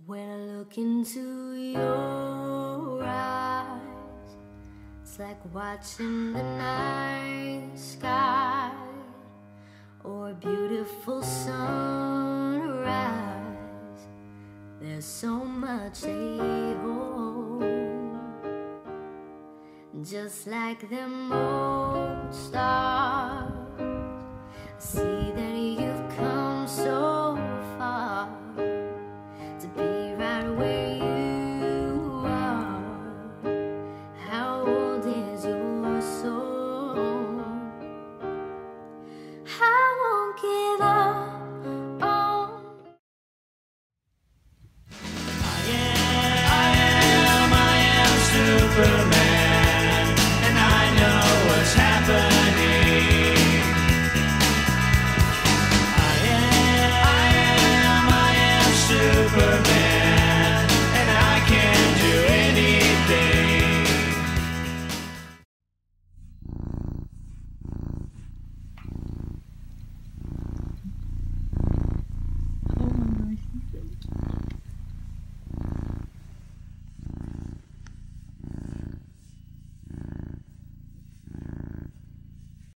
When I look into your eyes, it's like watching the night sky or a beautiful sunrise. There's so much they hold, just like them old stars